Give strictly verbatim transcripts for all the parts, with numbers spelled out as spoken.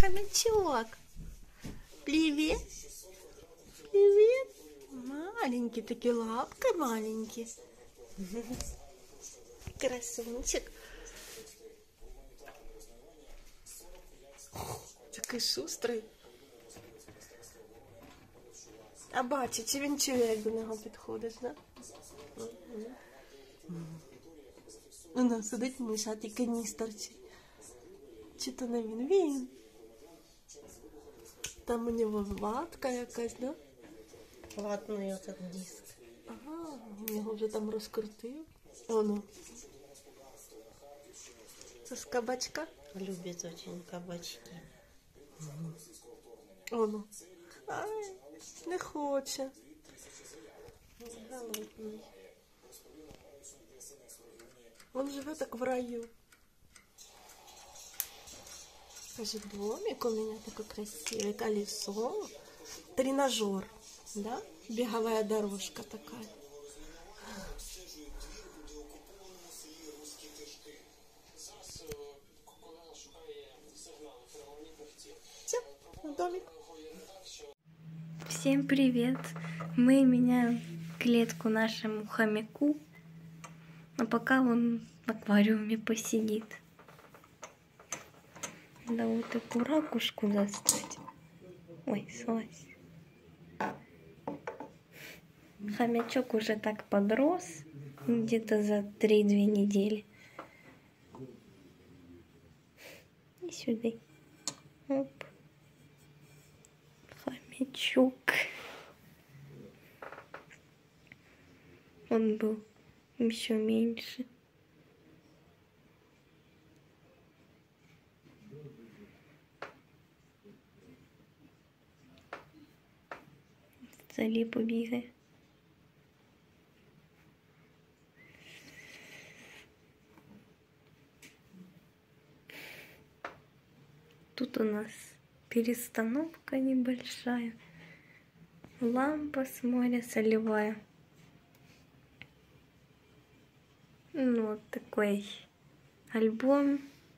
хомячок. Привет. Привет. Маленький, такие лапки маленькие. Красунчик. Такий шустрий. А бачить, чи він чує, як до нього підходиш, да? Вона сидить миша, тільки ніс торчить. Чи то не він? Він. Там у нього ватка якась, да? Ватний оцей диск. Ага, він його вже там розкрутив. Оно. Це з кабачка? Любить очень кабачки. Оно. Ай, не хоче. Голодний. Он живе так в раю. Скажи, домик у меня такой красивый, колесо, тренажер, да? Беговая дорожка такая. Все, домик. Всем привет! Мы меняем клетку нашему хомяку, а пока он в аквариуме посидит. Надо вот такую ракушку достать. Ой, слазь. Хомячок уже так подрос, где-то за три-две недели. И сюда. Оп. Хомячок. Он был еще меньше. Зали побегай. Тут у нас перестановка небольшая. Лампа с моря солевая. Ну, вот такой альбом.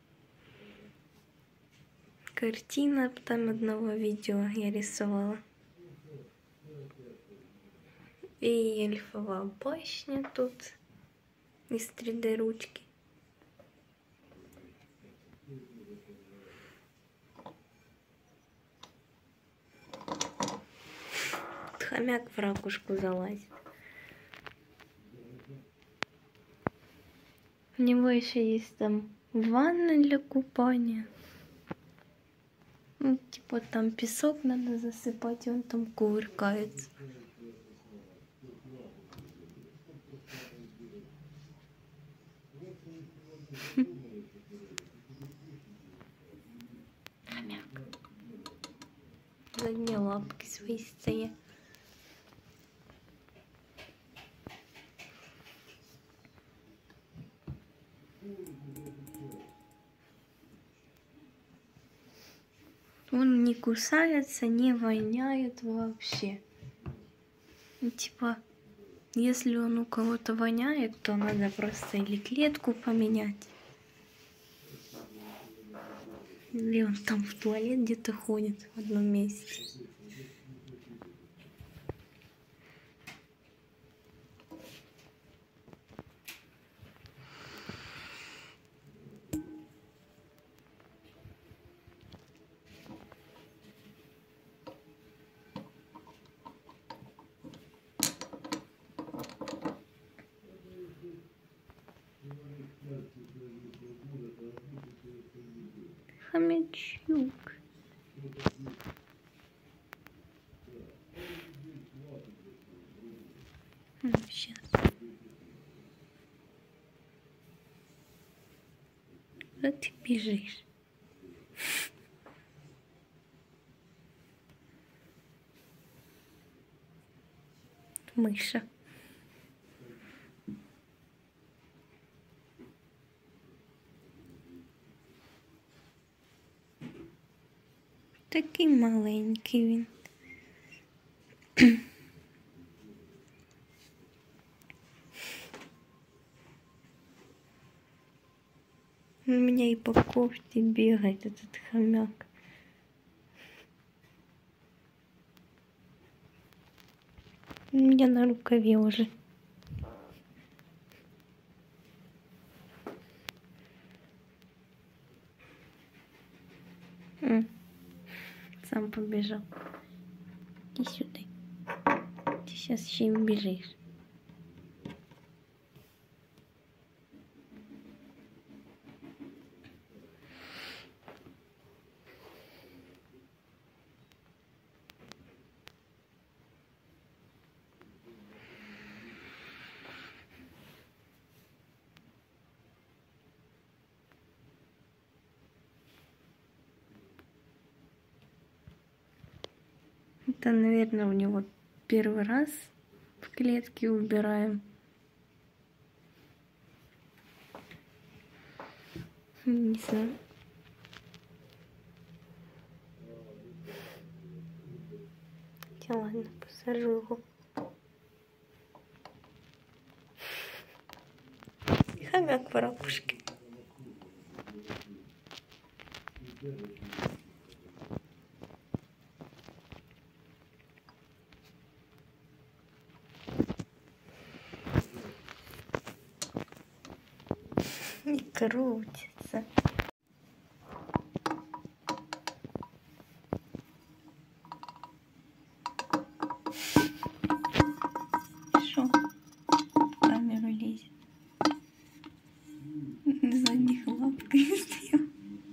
Картина там одного видео я рисовала. И эльфовая башня тут из три дэ ручки. Хомяк в ракушку залазит. У него еще есть там ванна для купания. Ну, типа там песок надо засыпать, и он там кувыркается. Хомяк. Задние лапки свои стоят. Он не кусается, не воняет вообще. Ну, типа, если он у кого-то воняет, то надо просто или клетку поменять. Или он там в туалет где-то ходит в одном месте. Хомячок. Ну, сейчас. Куда ты бежишь? Мыша. Такий маленький він. У меня и по кофте бегает этот хомяк. У меня на рукаве уже. М. Сам побежал. Иди сюда. Ты сейчас еще и убежишь. Это, наверное, у него первый раз в клетке убираем. Не знаю. Хотя ладно, посажу его. Хомяк в ракушке. И крутится. Шо? В камеру лезет. Задних лапкой сделал.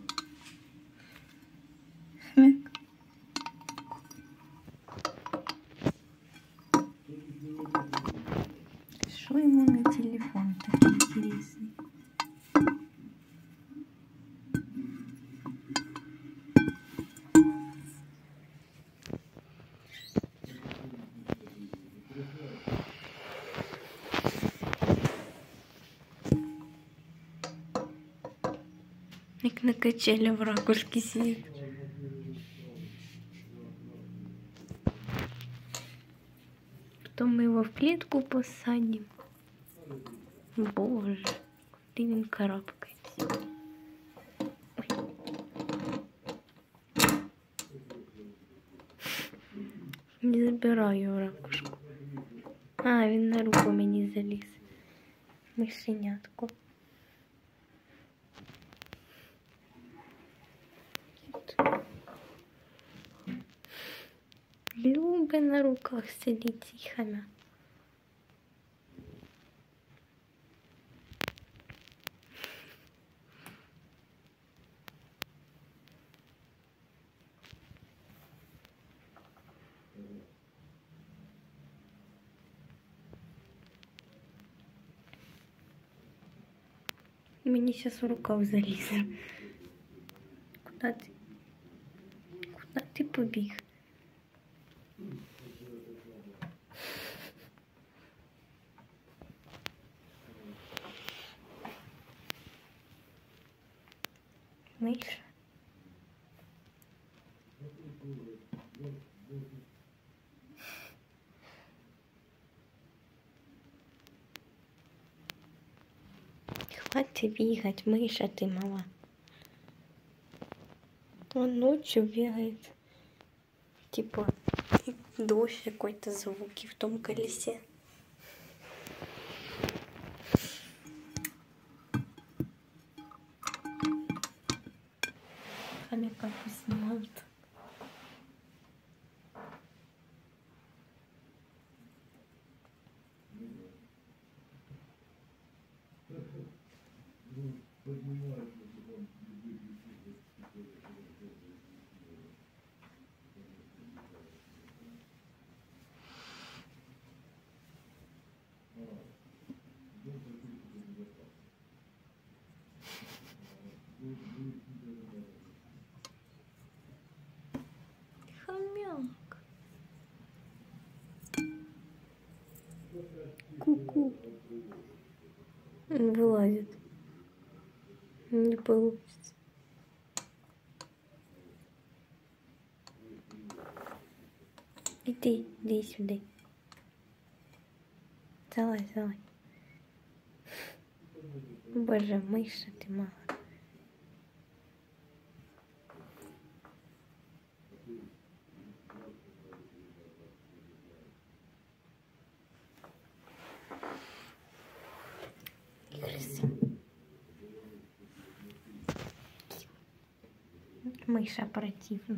Хмяк. Шо ему на телефон так интересный? Как на качеле в ракушке сидит. Потом мы его в клетку посадим. Боже, ты им карабкается. Не забираю ракушку. А, він на руку мені заліз. Мишенятку. Любить на руках сидіть цей хомяк. Мені сейчас в рукав залізе. Куда ти? Куда ти побіг? Миша. Хватит бегать, мыша ты мала. Он ночью бегает. Типа дождь какой-то, звуки в том колесе. Хомяка поснимают. Хомяк. Ку-ку. Он вылазит. Не получится. Иди, иди сюда. Залазь, залазь. Боже, мыша ты мала. Мыша противна.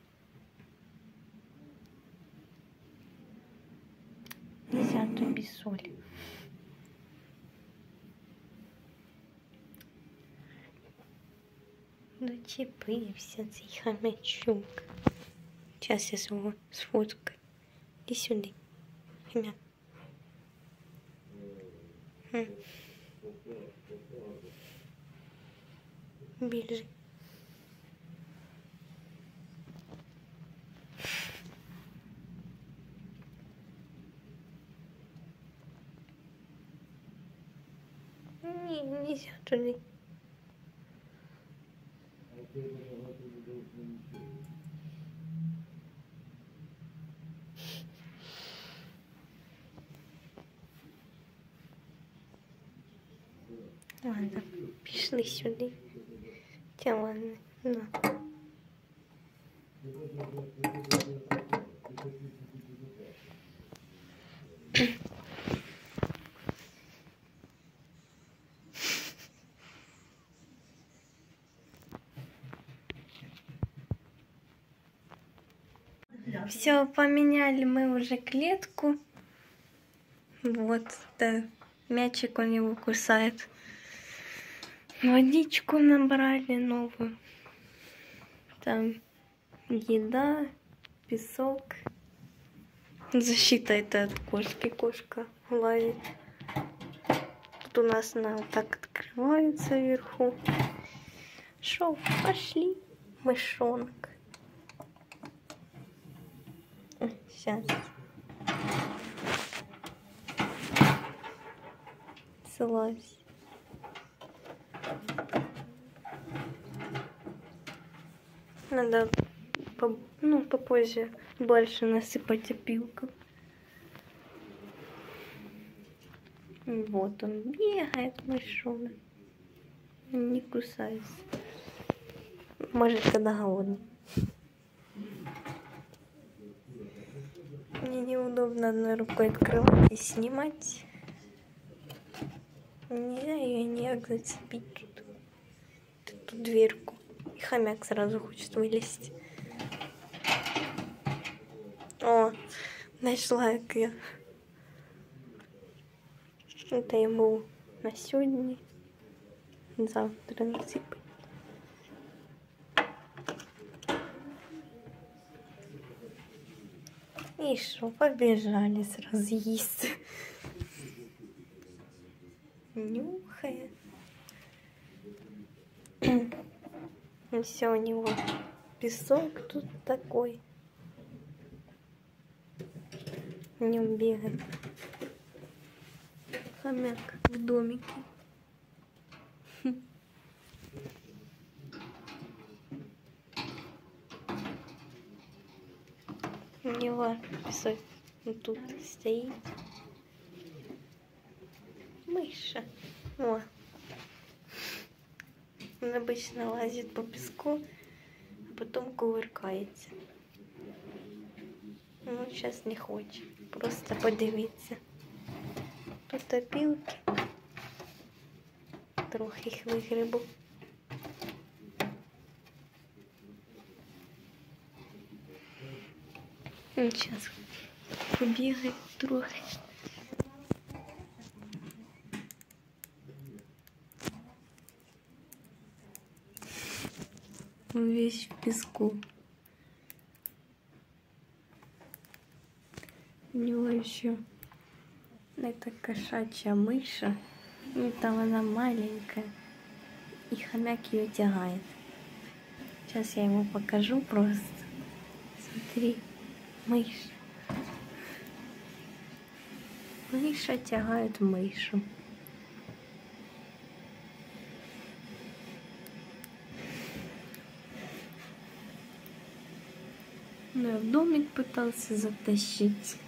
Нельзя, то без соли. Зачепився цей хомячок. Сейчас я его сфоткаю. Иди сюда. Хомяк. Хм. Бежи. Не, нельзя туда. Ладно, пішли сюди. Тя ладно, на. Все, поменяли мы уже клетку. Вот, да, мячик у него кусает. Водичку набрали новую. Там еда, песок. Защита это от кошки. Кошка лазит. Тут у нас она вот так открывается вверху. Шо, пошли, мышонок. Сейчас. Слазь. Надо по, ну, попозже больше насыпать опилков. Вот он бегает, мышонок. Не кусается. Может, когда голодный. Мне неудобно одной рукой открывать и снимать. Нельзя ее никак зацепить тут. Тут дверку. И хомяк сразу хочет вылезть. О, нашла я. Это ему на сегодня. Завтра насыпать. И шо, побежали сразу есть. Нюхает. Все у него песок тут такой. В нем бегает. Хомяк в домике. Не важно, песок вот тут стоит. Мыша. О. Он обычно лазит по песку, а потом кувыркается. Ну, сейчас не хочет. Просто подивиться. Тут опилки. Трохи их вигребу. Сейчас побегает трохи. Весь в песку. У него еще это кошачья мыша. Ну, там она маленькая. И хомяк ее тягает. Сейчас я ему покажу просто. Смотри, мышь. Мыша тягает мышу. Ну, я в домик пытался затащить.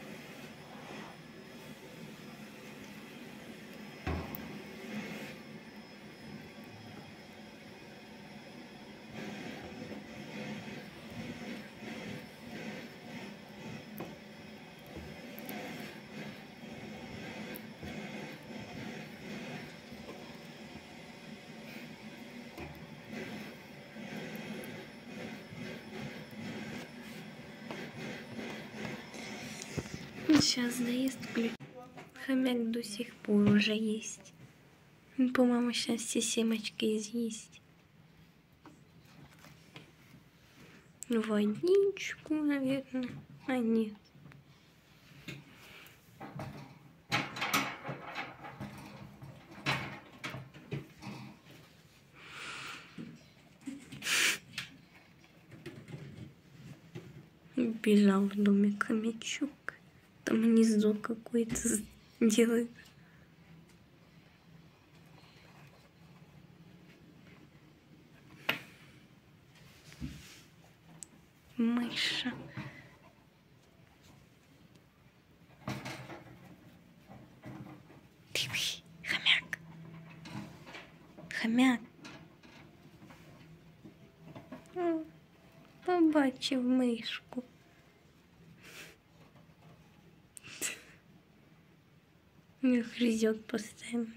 Сейчас доест ключ. Хомяк до сих пор уже есть. Он, по-моему, сейчас все семечки изъесть. Водичку, наверное. А нет. Бежал в домик хомячок. Там гнездо какое-то делает. Мыша. Ты, хомяк. Хомяк. О, побачив мишку. Не грызет постоянно.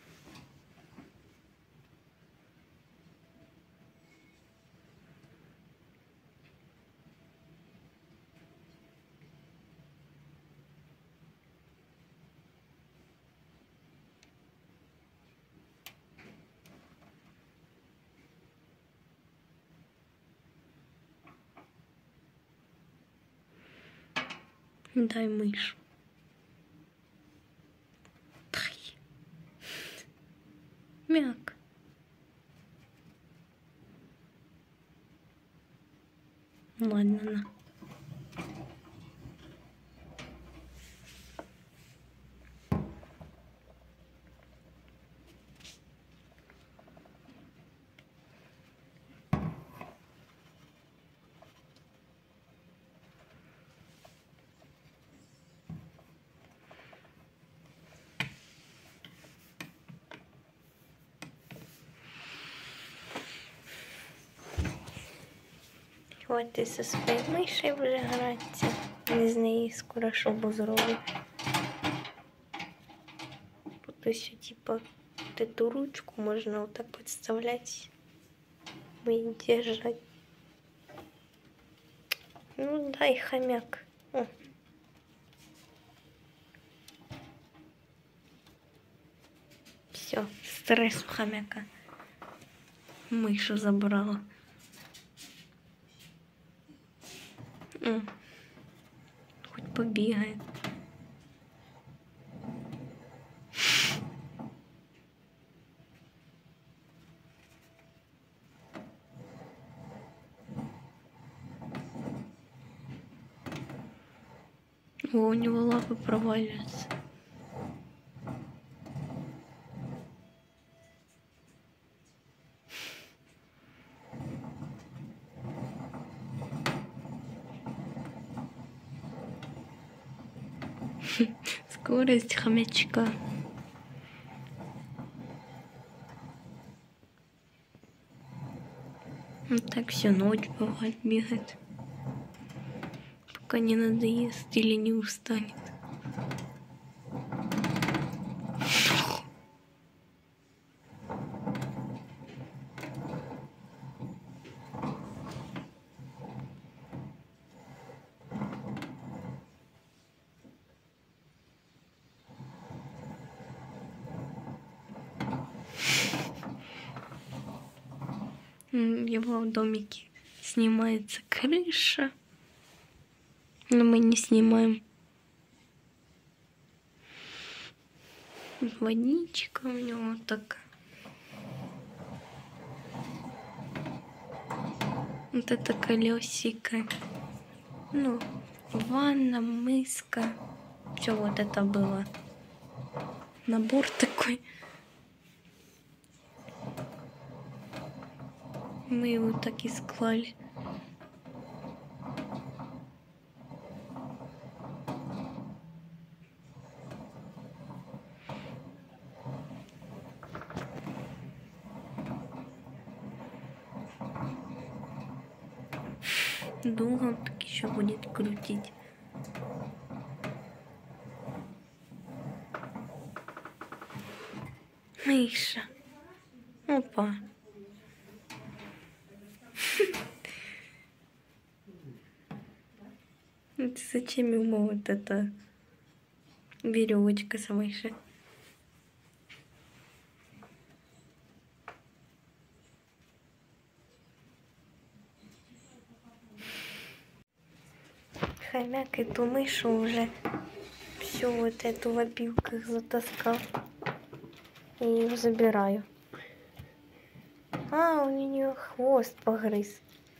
Дай мышь. Дай. Мяк. Ладно, на. Хватить зі своєю мишею вже гратися. Не з неї скоро шобу зробить. Тут еще типа вот эту ручку можно вот так подставлять и держать. Ну дай, хомяк. О. Все, стресс у хомяка. Мышу забрала. О. Хоть побегает. О, у него лапы проваливаются. Скорость хомячка. Вот так всю ночь бывает бегает. Пока не надоест или не устанет. В его домике снимается крыша, но мы не снимаем. Водичка у него такая. Вот это колесико. Ну, ванна, мыска. Все вот это было. Набор такой. Мы его так и склали. Долго он так еще будет крутить. Миша. Опа. Зачем ему вот это веревочка свыше. Хомяк эту мышу уже всю вот эту в опилках затаскал. И ее забираю. А, у нее хвост погрыз.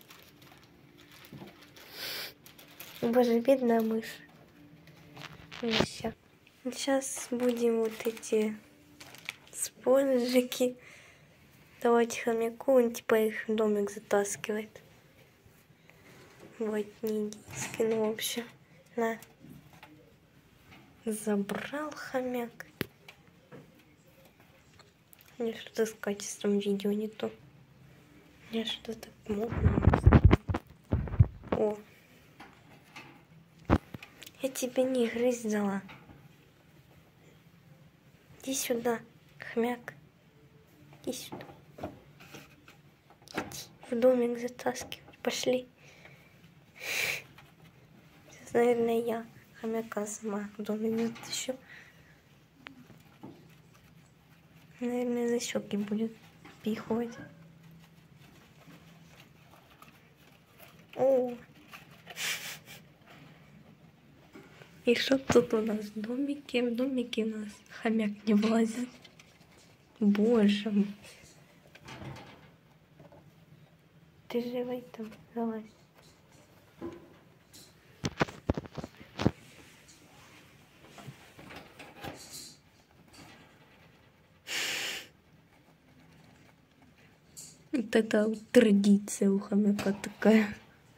Боже, бедная мышь. Ну, все. Сейчас будем вот эти спонжики давать хомяку. Он типа их в домик затаскивает. Вот, не диски, ну, в общем, на. Забрал хомяк. Мне что-то с качеством видео не то. Мне что-то так мутно. О. Я тебе не грызть дала. Иди сюда, хомяк. Иди сюда. Иди в домик затаскивать. Пошли. Сейчас, наверное, я хомяка сама в домик затащу. Наверное, за щеки будет пихивать. О! И что тут у нас в домике? В домике у нас хомяк не влазит. Боже мой. Ты живой там, залазь. Вот это вот традиция у хомяка такая.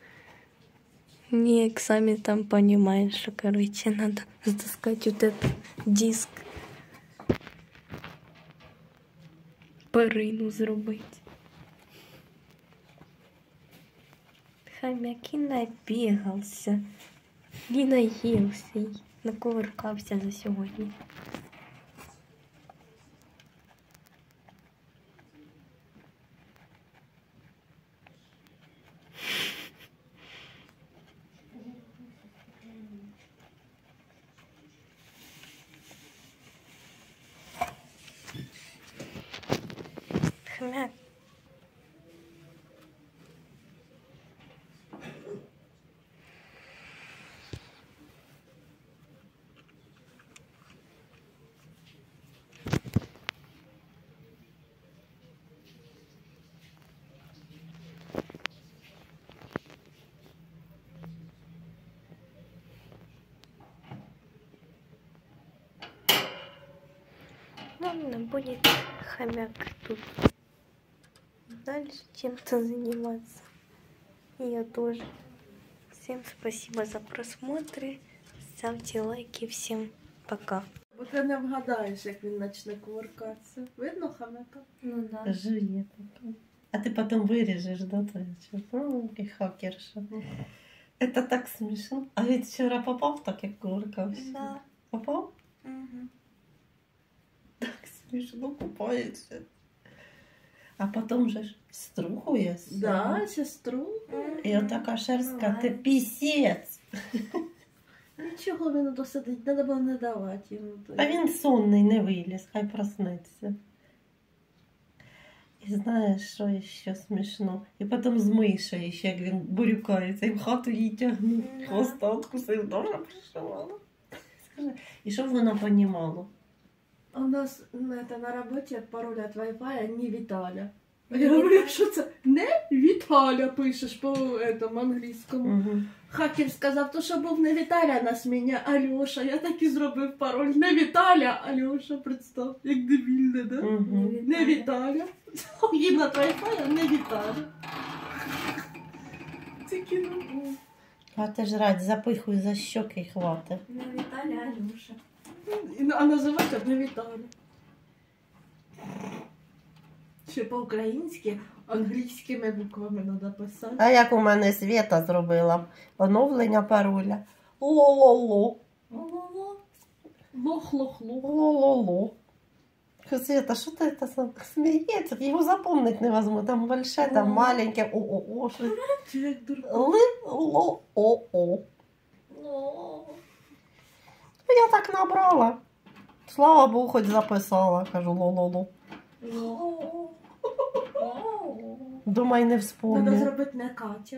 Не, сами там понимаешь, что, короче, надо затаскать вот этот диск. Перину зробити. Хомяк і набігався, і наївся, і накувыркався за сьогодні. Хомяк. Ладно, будет хомяк тут дальше чем-то заниматься. И я тоже. Всем спасибо за просмотры. Ставьте лайки. Всем пока. Бо ти не вгадаєш, як він почне кувыркатися. Видно хомяка? Ну да. Жує потом. А ты потом вырежешь, да, твою Ну, и хакерша. Это так смешно. А ведь вчера попал так, как кувыркался? Да. Попал? Угу. Так смешно купается. А потом же ж струхує. Да, сестру. І отака шерстка, ти пісець. Нічого він досидить, треба було не давати йому. А він сонний, не виліз, хай проснеться. І знаєш, що ще смішно? І потім з мишею, ще як він бурюкається, і в хату її тягнуть. Да. Хвоста откусив, дуже пришивала. І щоб вона понімала? А у нас на, это, на роботі пароль від Wi-Fi не Віталя. Я говорю, що це не Віталя пишеш по этому англійському. Угу. Хакер сказав, то що був не Віталя на сміні, Альоша. Я так і зробив пароль. Не Віталя, Альоша, представ, як дебільне, да? Угу. Не Віталя. Їм на Wi-Fi, а не Віталя. Це кіно. А ти ж радь, запихуй за щоки і хватить. Не Віталя, Алюша. А називати не Віталя. Ще по-українськи, англійськими буквами треба писати. А як у мене Свєта зробила оновлення пароля? Ло-ло-ло. Ло-ло-ло. Лох-лох-лох. Ло-ло-ло. Света, що ти це сам сміється? Його запомнити невозможно. Там большое, там маленьке. О-о-о. Чи як дурка. Ли-ло-о-о. Ло. я так набрала. Слава Богу, хоч записала, кажу, ло-ло-ло. Думай, не Треба вспомню. зробити не Катя.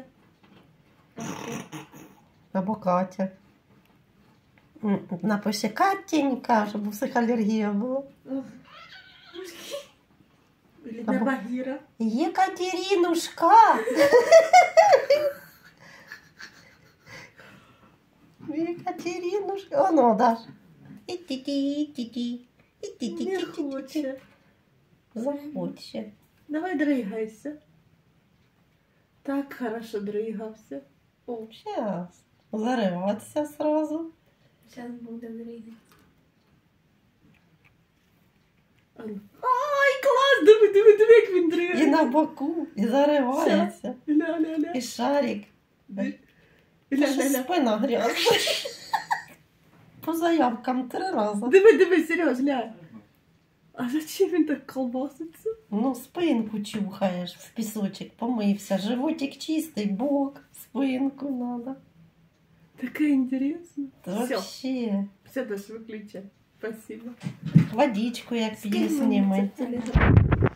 Або Катя. М, Напиши Катенька, щоб у всіх алергія була. Или Або- не Багіра. Екатеринушка! Екатеринушка. Оно, Даш. І-ті-ті-ті-ті. Не І-ті-ті-ті-ті. хоче. Захоче. Давай дригайся. Так хорошо дригався. О, Сейчас. Зариватися сразу. Сейчас буду дрыгать. а ну. Ай, клас! Диви, диви, диви, як він І дригає. на боку, і заривається. Ля-ля-ля. І шарик. Це ж Ля-ля-ля. спина грязна. По заявкам три рази. Диви, диви, Сереж, глянь. А зачем він так колбаситься? Ну, спинку чухаєш в пісочок, помився. Животик чистий, бок, спинку надо. Таке інтересно. Та Все, Вообще. все, Даш, виключай. Спасибо. Водичку як п'є Скинь мені сніми. це телефон.